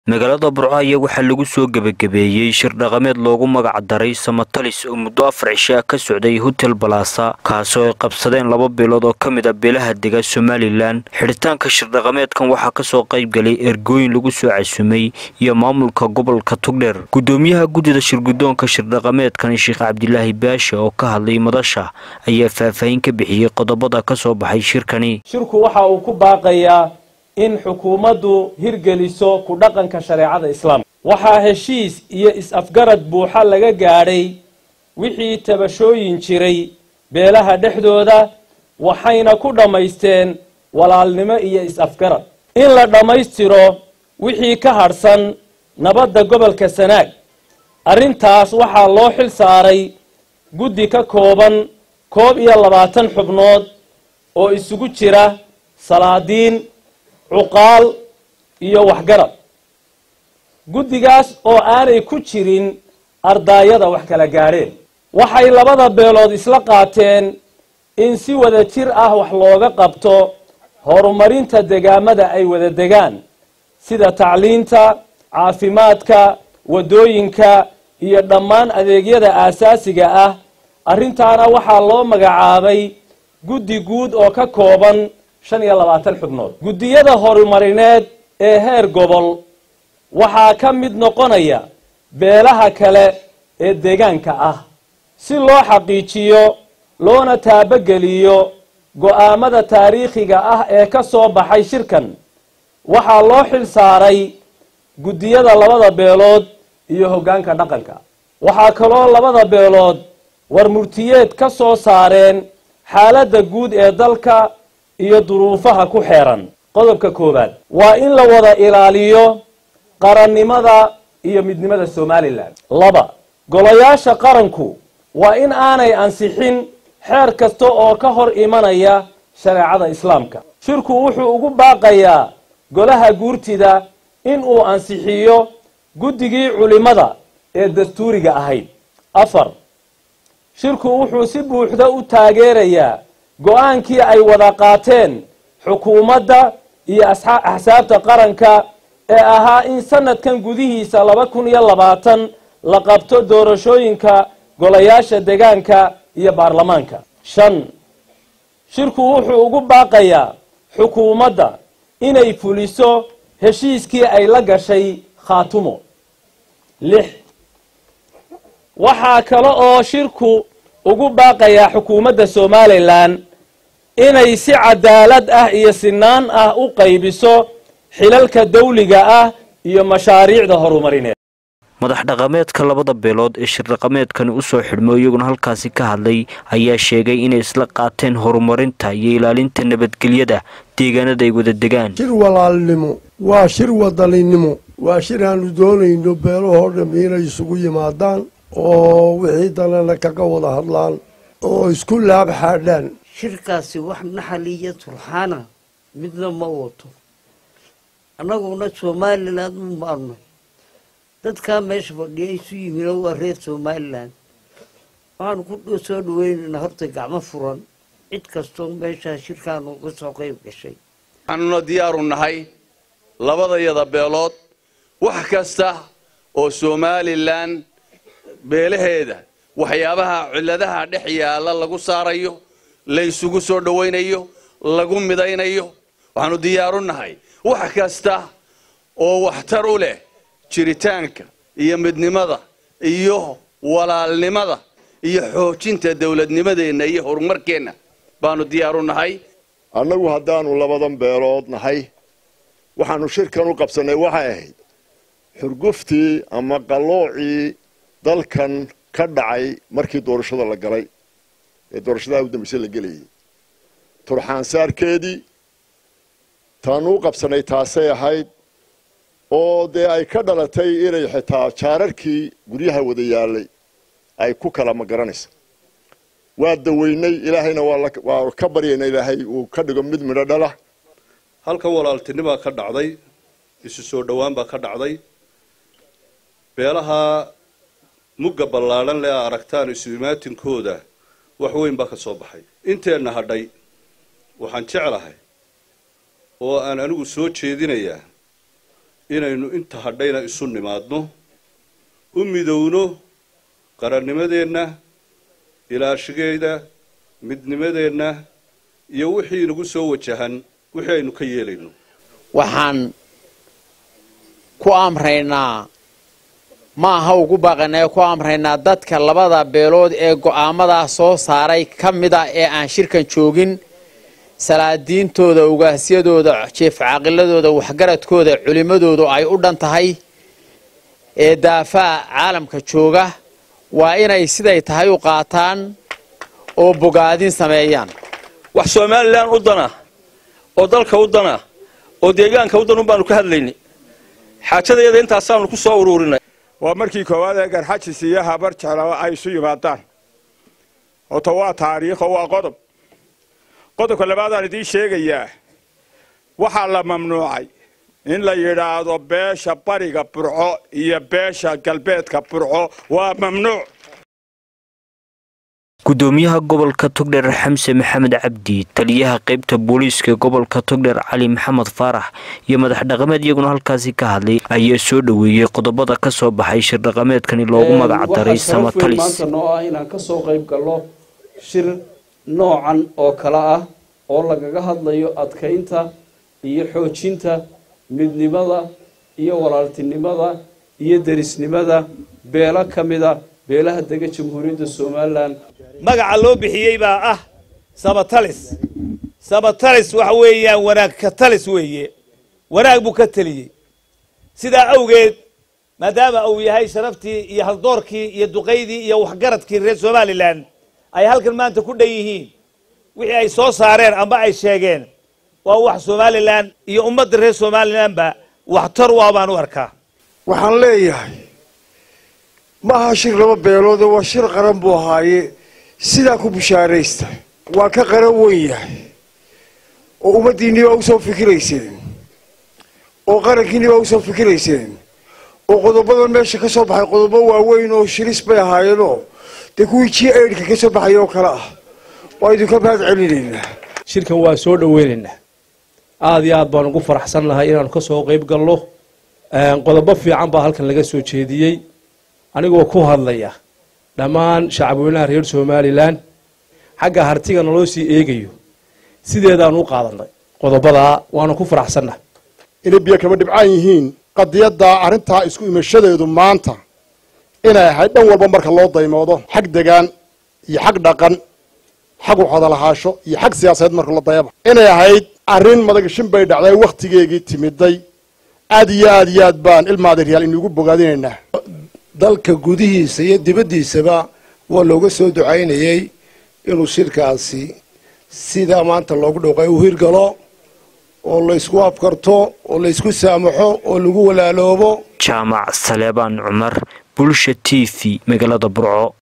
magaalada Burco ayaa waxaa lagu soo gabagabeeyay shir dhaqameed loogu magac daray Samatalis oo muddo 4 cisho ka socday Hotel Plaza kaasoo ay qabsadeen laba beelood oo kamid ah beelaha deegaanka Somaliland. Xiritaanka shir dhaqameedkan waxaa ka soo qayb galay ergooyin lagu soo casuumay iyo maamulka gobolka Togdheer. Gudoomiyaha gudida shir gudoonka shir dhaqameedkan Sheekh Cabdilaahi Baasha oo ka hadlay madasha ayaa faahfaahin ka bixiyay qodobada ka soo baxay shirkani. Shirku waxa uu ku baaqayaa in xukuumaddu hirgeliso ku dhaqanka shariicada islaamka. Waxaa heshiis iyo is-afgarad buuxa laga gaadhay wixii tabashooyin jiray beelaha dhexdooda waxayna ku dhamaysteen walaalnimo iyo is-afgarad. In la dhamaystiro wixii ka harsan nabadda gobolka Sanaag. Arrintaas waxaa loo xil saaray guddi ka kooban 21 xubnood oo isugu jira salaadiin عقال iyo waxgarad gudigaas oo aanay ku jirin ardayada wax kala gaareen waxay labada beelood isla qaateen in si wada jir ah wax looga qabto horumarinta deegaamada ay wada degaan sida tacliinta caafimaadka wadooyinka iyo dhammaan adeegyada aasaasiga ah arrintaana waxaa loo magacaabay guddi guud oo ka kooban 25 xubnood gudiyada horumarineed ee heer gobol waxaa ka mid noqonaya beelaha kale ee deegaanka ah si loo xaqiijiyo loona taabageliyo go'aamada taariikhiga ah ee ka soo baxay shirkan waxaa loo xil saaray gudiyada labada beelood iyo hoggaanka dhaqanka waxaa kaloo labada beelood warmurtiyeed ka soo saareen xaaladda guud ee dalka iyo duruufaha ku xeeran qodobka koobaad waa in la wada ilaaliyo qarannimada iyo midnimada Somaliland. laba golayaasha qaranku waa in aanay ansixin xeer kasta oo ka hor imanaya shariicada islaamka. Shirku wuxuu ugu baaqayaa golaha guurtida in uu ansixiyo guddigii culimada ee dastuuriga ahayd. afar shirku wuxuu si buuxda u taageerayaa go'aankii ay wada qaateen xukuumadda iyo axsaabta qaranka ee ahaa in sanadkan gudihiisa 2020 la qabto doorashooyinka golayaasha deegaanka iyo baarlamaanka. 5 shirku wuxuu ugu baaqayaa xukuumadda inay fuliso heshiiskii ay la gashay Khaatumo. 6 waxaa kale oo shirku ugu baaqayaa xukuumadda Somaliland inay si cadaalad ah iyo sinaan ah u qaybiso xilalka dawliga ah iyo mashaariicda horumarineed. madax dhaqameedka labada beelood ee shir dhaqameedkan u soo xidhmay iyaguna halkaasi ka hadlay ayaa sheegay inay isla qaateen horumarinta iyo ilaalinta nabadgelyada deegaanada ay wada degaan. shir walaalnimo waa shir wadaninimo waa shir aanu doonayno beelahoo dhan inay isugu yimaadaan oo wixii dalana kaga wada hadlaan oo isku laab xaadhaan. shirkaasi wax naxaliya turxaana midna ma wato annaguna Somaliland u maarno dadka meesha fadhiya isu yimid waa reer Somaliland waxaan ku soo dhaweynaa horta gacmo furan cid kastoo meesha shirkaan uga soo qayb gashay waxaanu diyaar u nahay labadayada beelood wax kasta oo Somaliland beelaheeda waxyaabaha ciladaha dhex yaala lagu saarayo la isugu soo dhaweynayo lagu midaynayo waxaanu diyaar u nahay wax kasta oo waxtar u leh jiritaanka iyo midnimada iyo walaalnimada iyo xoojinta dawladnimadeena iyo horumarkeena baanu diyaar u nahay. annagu haddaanu labadan beelood nahay waxaanu shirkan u qabsanay waxay ahayd xurguftii ama qalloocii dalkan ka dhacay markii doorashada la galay ee doorashada u dambeysay la galay turxaan saarkeedii taanu qabsanay taasay ahayd oo de ay ka dhalatay inay xitaa jaararkii guryaha wada yaalay ay ku kala magaranaysa waa daweynay ilaahayna waa ka baryayna ilaahay uu ka dhigo mid midho dhala. halkan walaaltinimo ka dhacday isu soo dhawaan baa ka dhacday beelaha mugga ballaaran leh aragtaan isu imaatinkooda wax weyn baa ka soo baxay. inteena hadhay waxaan jeclahay oo aan anigu soo jeedinayaa inaynu inta hadhayna isu nimaadno u midowno qarannimadeenna ilaashigeeda midnimadeenna iyo wixii inagu soo wajahan wixii aynu ka yeelayno waxaan ku amraynaa ma aha ugu baaqanay ku amraynaa dadka labada beelood ee go'aamada soo saaray kamida ee aan shirkan joogin salaadiintooda ugaasyadooda jeef caaqiladooda waxgaradkooda culimadooda ay u dhan tahay ee daafaca caalamka jooga waa inay siday tahay u qaataan oo bogaadin sameeyaan wax Soomaaliland u dana oo dalka u dana oo deegaanka u dan baanu ka hadlaynay xaajadeeda intaasaan ku soo ururinay waa markii koowaad ee garxajis iyo habar jecel ay isu yimaadaan oo tawaa taariikh oo waa qodobka labaad aan idin sheegayaa waxa la mamnuucay in la yiraahdo beesha bariga Burco iyo beesha galbeedka Burco waa mamnuuc gudoomiyaha gobolka Togdheer Xamse Maxamed Cabdi taliyaha qaybta booliiska gobolka Togdheer Cali Maxamed Faarax iyo madax dhaqameed iyaguna halkaasi ka hadlay ayaa soo dhaweeyay qodobada ka soo baxay shir dhaqameedkani loogu magac daray Samatalis maanta noo ah inaan ka soo qayb galno shir noocan oo kala ah oo lagaga hadlayo adkeynta iyo xoojinta midnimada iyo walaaltinimada iyo derisnimada beela kamida beelaha dega Jamhuuriyadda Soomaaliland magaca loo bixiyay baa ah Samatalis waxa weeyaan wanaag ka talis weeye wanaag buu ka taliyay sida awgeed maadaama uu yahay sharaftii iyo haldoorkii iyo duqeydii iyo waxgaradkii reer Soomaaliland ay halkan maanta ku dhayihiin wixii ay soo saareen amba ay sheegeen waa wax Soomaaliland iyo ummadda reer Soomaaliland ba wax tar waa baan u arkaa waxaan leeyahay ma aha shir laba beelood oo shir qaran buu ahaaye sida ku bishaareysta waa ka qaran weyn yahay oo umadiini waa u soo fikirayseen oo qarankiini waa u soo fikirayseen oo qodobadan meesha ka soo baxay qodobo waaweyn oo shiris bay ahaayeenoo de kuwii G8 ka soo baxay oo kala ah waa idinka baad celinaynaa shirkan waa soo dhaweynaynaa aad iyo aad baan ugu faraxsanahay inaan ka soo qayb galno qodobo fiican baa halkan laga soo jeediyay anigoo ku hadlaya dhammaan shacabweynaha reer Soomaaliland xagga hartiga naloo sii eegayo sideedaan u qaadanay qodobada waana ku faraxsanahay inay biyo kaba dhibcaan yihiin qadiyada arinta isku imashadeedu maanta inay ahayd dhan walba marka loo daymoodo xaq degaan iyo xaq dhaqan xaq wada lahaasho iyo xaq siyaasadeed marka la dayaba inay ahayd arin madagashin bay dhacday waqtigeedii timiday aad iyo aad baan ilmaada real inugu bogaadinaynaa dalka gudihiisa iyo dibadiisaba waa looga soo ducaynayay inuu shirkaasi sida maanta loogu dhaqay u hirgalo oo la isku afkarto oo la isku saamaxo oo lagu walaaloobo Jaamac Saleebaan Cumar Bulsha TV magaalada Burco.